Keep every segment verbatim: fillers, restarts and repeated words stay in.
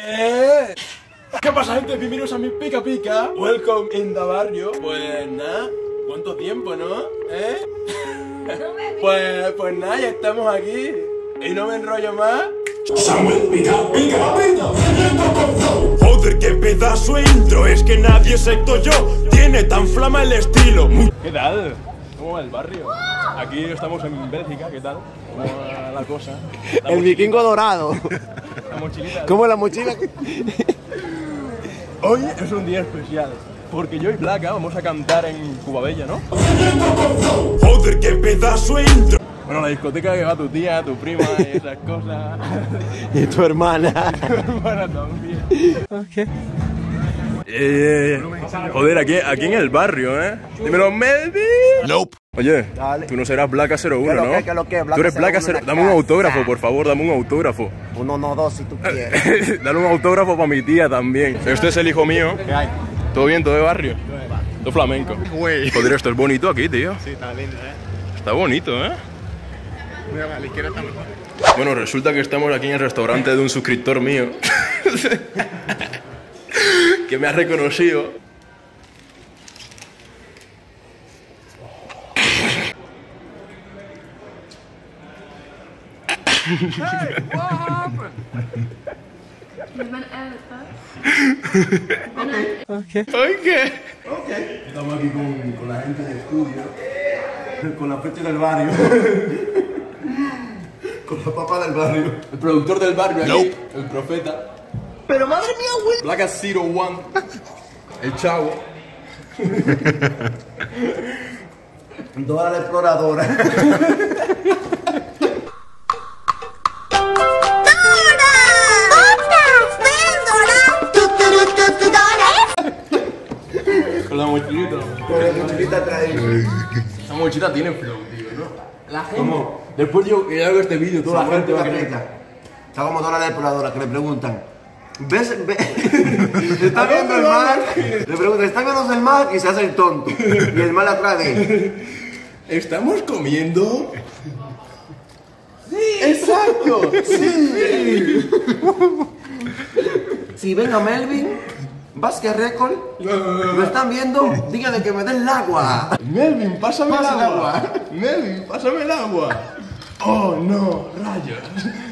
Eh. ¿Qué pasa, gente? Bienvenidos a mi pica pica. Welcome in the barrio. Pues nada, ¿cuánto tiempo, no? ¿Eh? Pues, pues nada, ya estamos aquí. Y no me enrollo más. Samuel pica pica pica. Joder, qué pedazo de intro. Es que nadie excepto yo tiene tan flama el estilo. ¿Qué tal? ¿Cómo va el barrio? Aquí estamos en Bélgica, ¿qué tal? ¿Cómo va la cosa? La el vikingo dorado. La mochilita. ¿Cómo la mochila? Hoy es un día especial, porque yo y Blaca vamos a cantar en Cubabella, ¿no? Joder, qué pedazo de intro. Bueno, la discoteca que va tu tía, tu prima y esas cosas. Y tu hermana. Tu hermana también. Ok. Eh, joder, aquí, aquí en el barrio, ¿eh? Dímelo, Melvin. Nope. Oye, Dale. tú no serás Blaca cero uno, ¿Qué lo ¿no? que, qué lo que? Blaca tú eres Blaca cero cero uno uno. Dame un autógrafo, por favor, dame un autógrafo. Uno, no, dos, si tú quieres. Dale un autógrafo para mi tía también. Este es el hijo mío. ¿Qué hay? ¿Todo bien? ¿Todo de barrio? Todo flamenco. Güey. Joder, esto es bonito aquí, tío. Sí, está lindo, ¿eh? Está bonito, ¿eh? Mira, a la izquierda está mejor. Bueno, resulta que estamos aquí en el restaurante de un suscriptor mío que me ha reconocido. Hey, what happened? Okay. Okay. Okay. Estamos aquí con, con la gente del estudio, Con la fecha del barrio. Con la papa del barrio. el productor del barrio aquí, Nope. el profeta, Pero madre mía, güey. Blaca cero uno, el chavo. Dora la exploradora. Con la mochilita. Con la mochilita trae. Esa mochila tiene flow, tío, ¿no? La gente. ¿Cómo? Después yo que hago este vídeo, toda la gente va a creer. Está como Dora la exploradora que le preguntan. ¿Ves? Ve? ¿Está viendo el mar? Le preguntan, ¿está viendo el mar? Y se hace el tonto. Y el mar atrás de él. ¿Estamos comiendo? ¡Sí! ¡Exacto! ¡Sí! Si ven a Melvin, Vázquez Record, ¿lo están viendo? Díganle que me den el agua. Melvin, pásame Pasa el el agua. agua. Melvin, pásame el agua. Oh, no, rayos.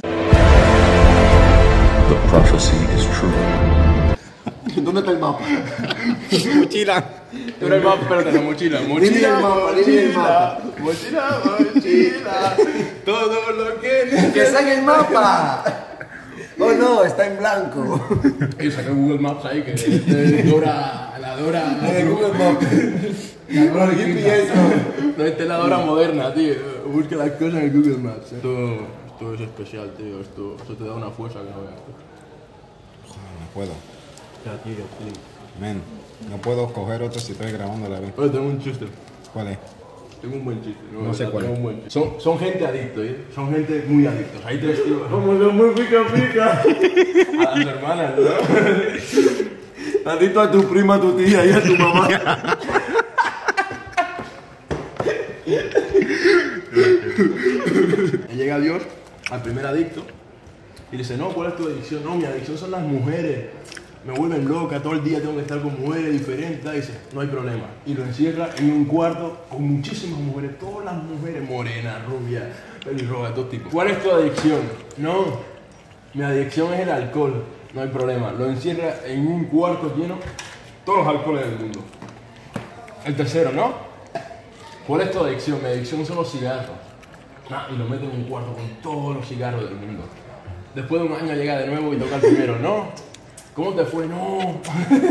The prophecy is true. ¿Dónde está el mapa? Mochila. Tú eres el mapa, espérate, la mochila. Dime Mochila, el mapa, dime el mapa. mochila, mochila. Todo lo que ¡Que está en el mapa! Oh no, está en blanco. Y saqué Google Maps ahí, que es de Dora, la Dora. En Google Maps. La Dora G P S. No, esta es la Dora moderna, tío. Busca las cosas en Google Maps. Esto, esto es especial, tío. Esto, esto te da una fuerza que no veas. No puedo. Ya, tío, tío. Men, no puedo coger otro si estoy grabando a la vez. Oye, tengo un chiste. ¿Cuál es? Tengo un buen chiste. No sé cuál tengo es. un buen chiste. Son, son gente adictos, ¿eh? Son gente muy adictos. Hay tres tíos. Como son muy pica pica. A las hermanas, ¿no? Adicto a tu prima, a tu tía y a tu mamá. Y llega Dios al primer adicto y dice, no, ¿cuál es tu adicción? No, mi adicción son las mujeres. Me vuelven loca, todo el día tengo que estar con mujeres diferentes. Y dice, no hay problema. Y lo encierra en un cuarto con muchísimas mujeres, todas las mujeres morenas, rubias, pelirrojas, de todo tipo. ¿Cuál es tu adicción? No, mi adicción es el alcohol. No hay problema. Lo encierra en un cuarto lleno todos los alcoholes del mundo. El tercero, ¿no? ¿Cuál es tu adicción? Mi adicción son los cigarros. Ah, y lo mete en un cuarto con todos los cigarros del mundo. Después de un año llega de nuevo y toca el primero, ¿no? ¿Cómo te fue? No. No,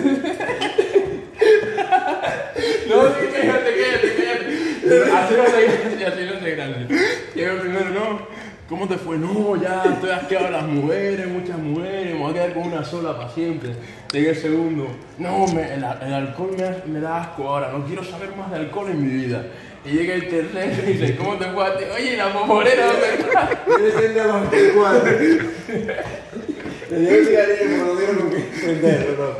quédate, quédate, quédate. Así no se gracia, así no se gracia. Llega el primero, ¿no? ¿Cómo te fue? No, ya estoy asqueado de las mujeres, muchas mujeres, me voy a quedar con una sola para siempre. Llega el segundo, no, me, el, el alcohol me, me da asco ahora, no quiero saber más de alcohol en mi vida. Y llega el tercero y dice, ¿cómo te fue a ti? Oye, ¿y la pomorera dónde está? Eres el de los cuatro. Le dio el cigarrillo, pero no dieron con qué prenderlo,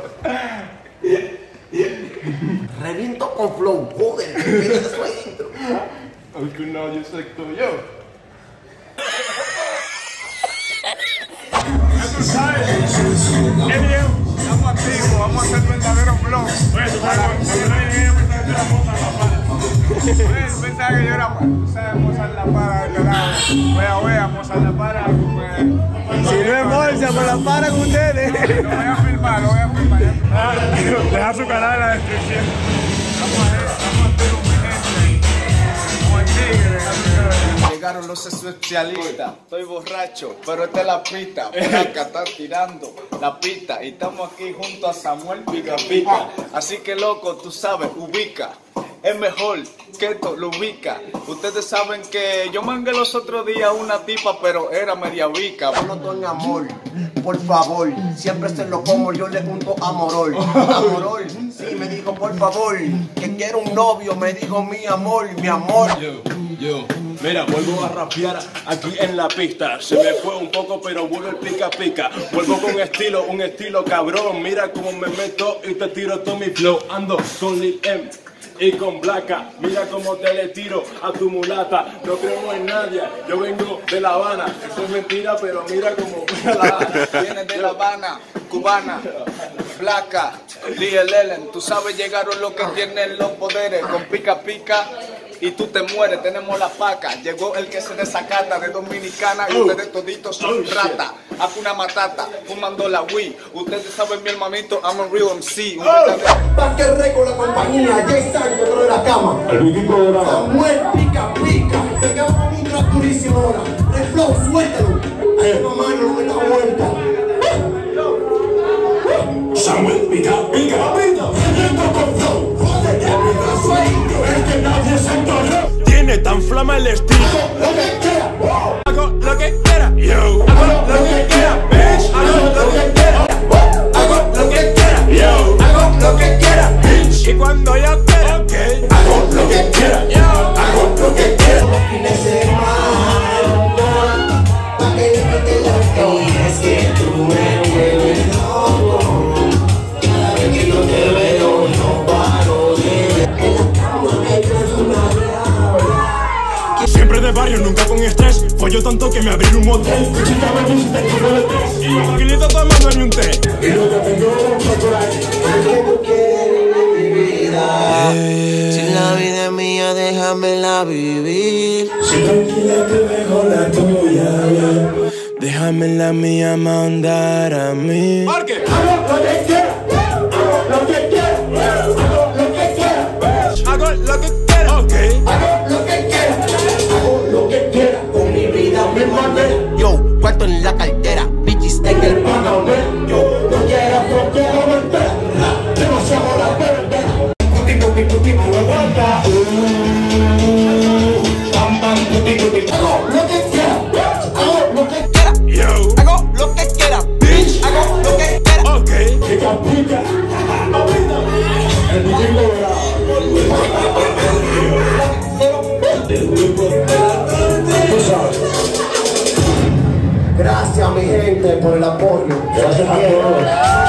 ¿no? Reviento con flow, joder, que me das eso ahí dentro. Aunque no, yo sé que yo. sabes. Es bien. Estamos activos, vamos a hacer verdaderos vlogs. Oye, tú sabes, cuando yo llegué, pensaba que yo era Mozart La Para. Oye, pensaba que yo era, tú sabes, Mozart La Para de este lado. Wea, wea, Mozart La Para. Si no es bolsa, me la paran ustedes. Lo voy a filmar, lo voy a filmar. Deja su canal en la descripción. Vamos a ver, vamos a hacer un gente. Como el tigre. Llegaron los especialistas, estoy borracho, pero esta es la pista. Por acá están tirando la pista y estamos aquí junto a Samuel Pica Pica. Así que loco, tú sabes, ubica. Es mejor que esto lo ubica. Ustedes saben que yo mangué los otros días una tipa, pero era media vica. Yo no doy amor, por favor. Siempre se lo como, yo le junto amorol. Amorol, sí, me dijo por favor. Que quiero un novio, me dijo mi amor, mi amor. Yo, yo, mira, vuelvo a rapear aquí en la pista. Se me fue un poco, pero vuelvo el pica pica. Vuelvo con estilo, un estilo cabrón. Mira cómo me meto y te tiro todo mi flow. Ando con Lil M y con Blanca, mira cómo te le tiro a tu mulata. No creo en nadie, yo vengo de La Habana. Eso es mentira, pero mira cómo me la Viene de La Habana, cubana, Blanca, Lil Ellen. Tú sabes, llegaron los que tienen los poderes. Con pica pica y tú te mueres, tenemos la paca. Llegó el que se desacata de Dominicana y ustedes toditos son rata. Hakuna Matata, fumando la Wii. Ustedes saben, mi hermanito, I'm a real M C. Un verdadero... Pa' que reco la compañía, Jay Sancho dentro de la cama. Samuel Pica Pica. Pegamos a un track durísimo ahora. El flow, suéltalo. Ay, mamá, no me da vuelta. Samuel Pica Pica, viviendo con flow. Joder, que mi sueño es que nadie se entornó. Tiene tan flama el estilo. Lo que quiera. Hago lo que quiera. Yo. Hago lo que quiera, bitch. Hago lo que quiera. Hago lo que quiera. Yo. Hago lo que quiera, bitch. Y cuando yo quiera, okay. Hago lo que quiera. Yo. Hago lo que quiera. Fines de semana, pa' que le quite la vida. Es que tú me vuelves loco. Cada vez que yo te veo, no paro de... En la cama me traes una diabla. Siempre de barrio, nunca con estrés. Follo tanto que me abrí un motel. Chica, me gusta el culo de tres. Y tranquilito tomando ni un té. Y lo que tengo es un chocolate. ¿Qué tú quieres de mi vida? Si la vida es mía, déjamela vivir. Si tranquila te dejo la tuya. Déjame la mía mandar a mí. Porque hago lo que quiera. Hago lo que quiera. Hago lo que quiera. Hago lo que quiera. Ok. Hago lo que quiera. Hago lo que quiera. Con mi vida me mandé. Yo, cuarto en la cartera. Bitches en el panamé. Yo no quiero frontera, me entera. Demasiado la verdad. Puti, puti, puti, me aguanta. Pam, pam, puti, puti. Hago lo que quiera. Hago lo que quiera. Yo. Hago lo que quiera. Bitch. Hago lo que quiera. Ok. Pica, pica. El vikingo Gracias, mi gente, por el apoyo. Gracias a todos.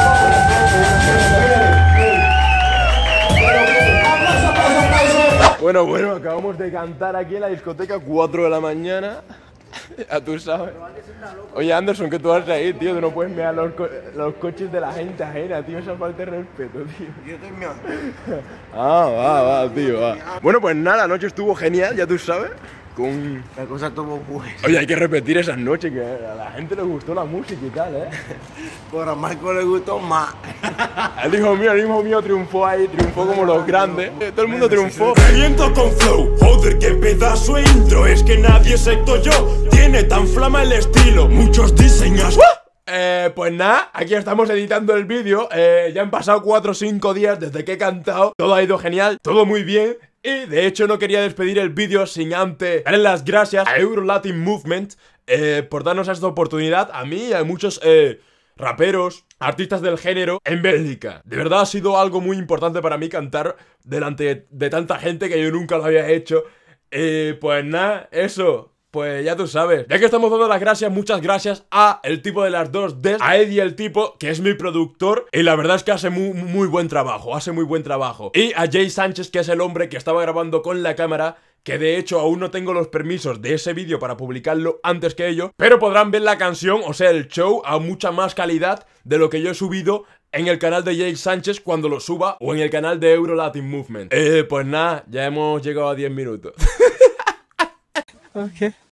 Bueno, bueno, acabamos de cantar aquí en la discoteca, cuatro de la mañana. Ya tú sabes. Oye, Anderson, que tú vas a ir, tío. Tú no puedes mirar los, co los coches de la gente ajena, tío. Esa falta de respeto, tío. Yo estoy mirando. Ah, va, va, tío, va. Bueno, pues nada, la noche estuvo genial, ya tú sabes. Con... La cosa estuvo buena. Oye, hay que repetir esas noches, que a la gente le gustó la música y tal, ¿eh? Pero a Marco le gustó más. El hijo mío, el hijo mío triunfó ahí, triunfó como los grandes. Todo el mundo triunfó. Reviento con flow, joder, qué pedazo de intro. Es que nadie excepto yo tiene tan flama el estilo. Muchos diseños. Eh, pues nada, aquí estamos editando el vídeo. eh, Ya han pasado cuatro o cinco días desde que he cantado. Todo ha ido genial, todo muy bien. Y de hecho no quería despedir el vídeo sin antes darle las gracias a Euro Latin Movement eh, por darnos esta oportunidad. A mí y a muchos eh, raperos, artistas del género en Bélgica. De verdad ha sido algo muy importante para mí cantar delante de tanta gente que yo nunca lo había hecho. eh, Pues nada, eso. pues ya tú sabes. Ya que estamos dando las gracias, muchas gracias a el tipo de las dos Ds, a Eddie el tipo, que es mi productor, y la verdad es que hace muy, muy buen trabajo, hace muy buen trabajo. Y a Jay Sánchez, que es el hombre que estaba grabando con la cámara, que de hecho aún no tengo los permisos de ese vídeo para publicarlo antes que ello, pero podrán ver la canción, o sea el show, a mucha más calidad de lo que yo he subido en el canal de Jay Sánchez cuando lo suba, o en el canal de Euro Latin Movement. Eh, pues nada, ya hemos llegado a diez minutos. Okay.